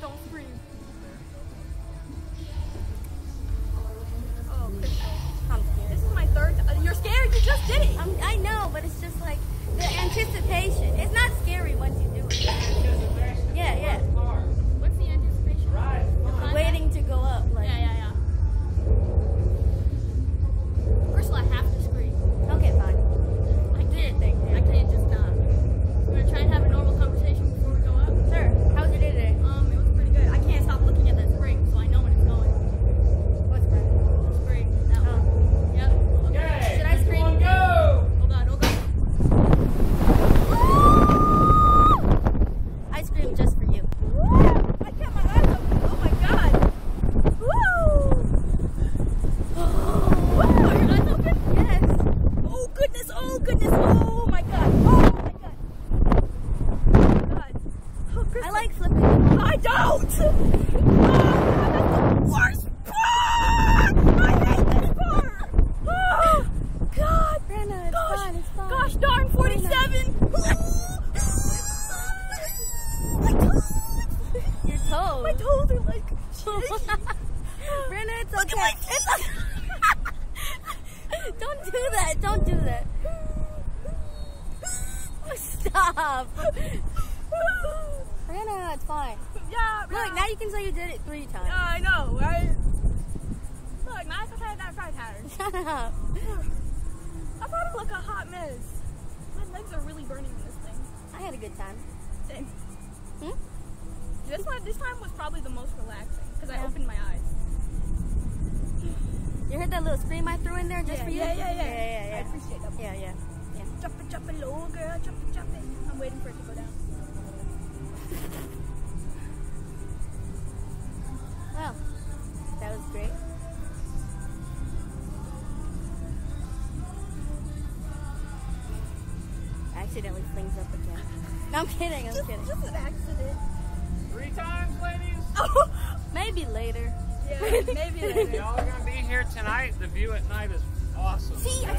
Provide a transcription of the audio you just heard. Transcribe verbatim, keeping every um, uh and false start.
don't scream. Oh, Crystal. I'm scared. This is my third time. You're scared? You just did it. I'm, I know, but it's just like the anticipation. It's not scary once you do it. Yeah, yeah. What's the anticipation? Right. Waiting to go up. Like. Yeah, yeah, yeah. Crystal, I have to scream. Okay, fine. I can't. I can't just not. We're gonna try and have a normal conversation before we go up. Sure. How was your day today? Um, it was pretty good. I can't stop looking at that spring, so I know when it's going. What's spring? The spring. That Oh. one. Yep. Okay. Should I scream? Everyone go! Oh god, oh god. I screamed just for you. I kept my eyes open. Oh my god. Woo! Woo! Are your eyes open? Yes. Oh goodness, oh goodness, oh my god, oh my god. Oh my god. Oh, Crystal. I like flipping. I don't! Oh, that's the worst part! I hate this part! Oh, God! Breana, it's Gosh, fine, it's fine. gosh darn, forty-seven! My toes! Your toes. My toes are like shaky. Breana, it's Look okay. at my It's Don't do that. Don't do that. Stop. Breana, it's fine. Yeah, Look, now you can say you did it three times. Yeah, I know, right? Look, now I still had that fried pattern. Shut up. I probably look a hot mess. My legs are really burning in this thing. I had a good time. Same. Hmm? This one, this time was probably the most relaxing because I Yeah. opened my eyes. You heard that little scream I threw in there just yeah, for you? yeah, yeah, yeah, Yeah, yeah, yeah. I appreciate that. Yeah, yeah. yeah. Jump it, jump it, little girl, jump it, jump it. I'm waiting for it to go down. Well, that was great. Accidentally flings up again. No, I'm kidding, I'm Just, kidding. just an accident. Three times, ladies. Oh, Maybe later. yeah, maybe later. Y'all are gonna be here tonight. The view at night is awesome. See, I